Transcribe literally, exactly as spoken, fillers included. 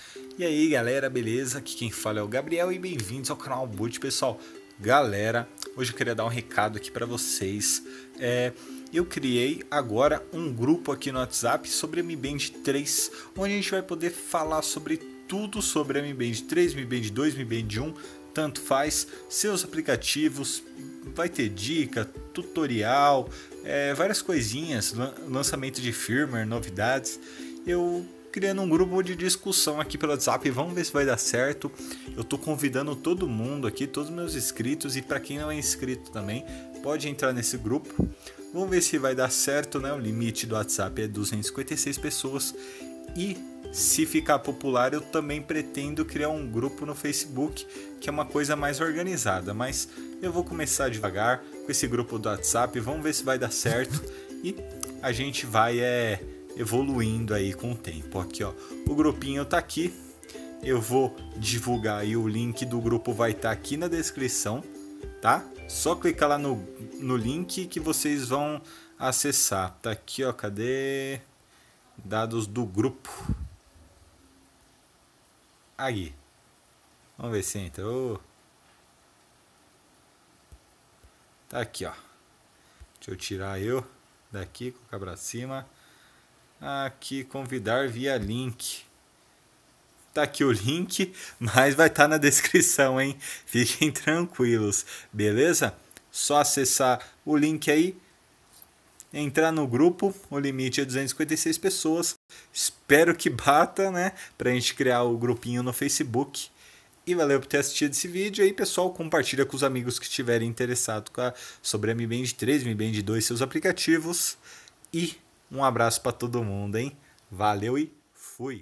E aí galera, beleza? Aqui quem fala é o Gabriel e bem-vindos ao canal Boot, pessoal. Galera, hoje eu queria dar um recado aqui para vocês. É, eu criei agora um grupo aqui no WhatsApp sobre Mi Band três, onde a gente vai poder falar sobre tudo sobre a Mi Band três, Mi Band dois, Mi Band um, tanto faz, seus aplicativos, vai ter dica, tutorial, é, várias coisinhas, lançamento de firmware, novidades. Eu criando um grupo de discussão aqui pelo WhatsApp, vamos ver se vai dar certo. Eu tô convidando todo mundo aqui, todos os meus inscritos, e para quem não é inscrito também, pode entrar nesse grupo. Vamos ver se vai dar certo, né? O limite do WhatsApp é duzentas e cinquenta e seis pessoas e se ficar popular eu também pretendo criar um grupo no Facebook, que é uma coisa mais organizada, mas eu vou começar devagar com esse grupo do WhatsApp, vamos ver se vai dar certo e a gente vai é evoluindo aí com o tempo. Aqui, ó, o grupinho tá aqui. Eu vou divulgar aí, o link do grupo vai estar tá aqui na descrição, tá? Só clicar lá no, no link que vocês vão acessar. Tá aqui, ó, cadê? Dados do grupo. Aí. Vamos ver se entrou. Tá aqui, ó. Deixa eu tirar eu daqui, colocar pra cima. Aqui, convidar via link. Tá aqui o link, mas vai estar tá na descrição, hein? Fiquem tranquilos, beleza? Só acessar o link aí, entrar no grupo. O limite é duzentas e cinquenta e seis pessoas. Espero que bata, né? Pra gente criar o grupinho no Facebook. E valeu por ter assistido esse vídeo aí, pessoal. Compartilha com os amigos que estiverem interessados sobre a Mi Band três, Mi Band dois, seus aplicativos. E um abraço para todo mundo, hein? Valeu e